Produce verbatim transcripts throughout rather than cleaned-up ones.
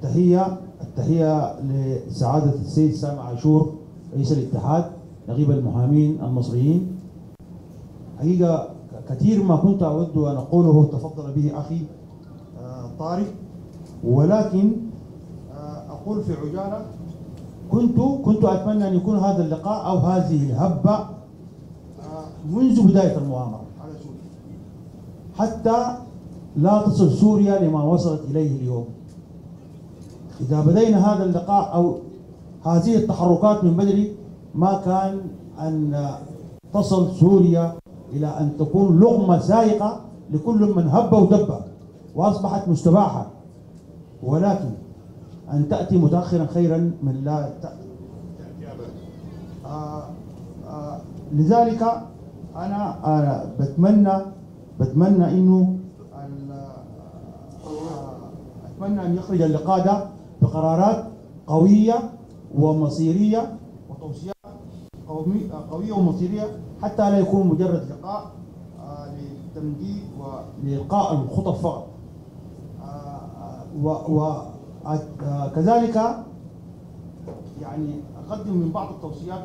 التحية التحية لسعادة السيد سامي عاشور رئيس الاتحاد نقيب المحامين المصريين. حقيقة كثير ما كنت أود أن أقوله تفضل به أخي طارق، ولكن أقول في عجالة كنت كنت أتمنى أن يكون هذا اللقاء أو هذه الهبة منذ بداية المؤامرة على سوريا، حتى لا تصل سوريا لما وصلت إليه اليوم. إذا بدينا هذا اللقاء أو هذه التحركات من بدري ما كان أن تصل سوريا إلى أن تكون لقمة سائقة لكل من هب ودب وأصبحت مستباحة، ولكن أن تأتي متأخرا خيرا من لا تأتي أبدا. آه آه لذلك أنا, أنا بتمنى بتمنى إنه أتمنى أن يخرج اللقاء ده بقرارات قوية ومصيرية وتوصيات قوية ومصيرية، حتى لا يكون مجرد لقاء للتمديد ولإلقاء الخطب فقط. وكذلك يعني أقدم من بعض التوصيات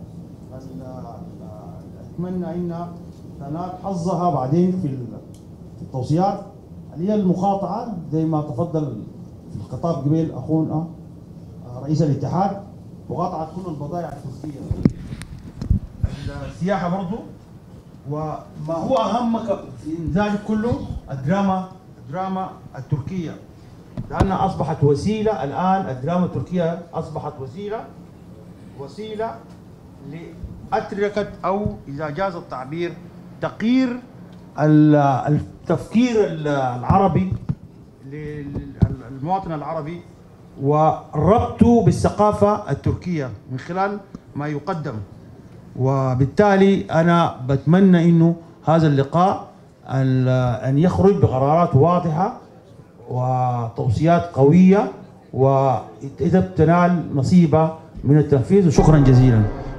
أتمنى أن تنال حظها بعدين في التوصيات اللي هي المقاطعة زي ما تفضل في الخطاب قبل أخونا رئيس الاتحاد، مقاطعة كل البضائع التركية، السياحة برضو، وما هو أهم في ذلك كله الدراما الدراما التركية، لأنها أصبحت وسيلة الآن. الدراما التركية أصبحت وسيلة وسيلة لأتركة أو إذا جاز التعبير تغيير التفكير العربي للمواطن العربي وربطه بالثقافة التركية من خلال ما يقدم. وبالتالي أنا بتمنى إنه هذا اللقاء أن يخرج بقرارات واضحة وتوصيات قوية وإذا تنال نصيبة من التنفيذ. وشكرا جزيلا.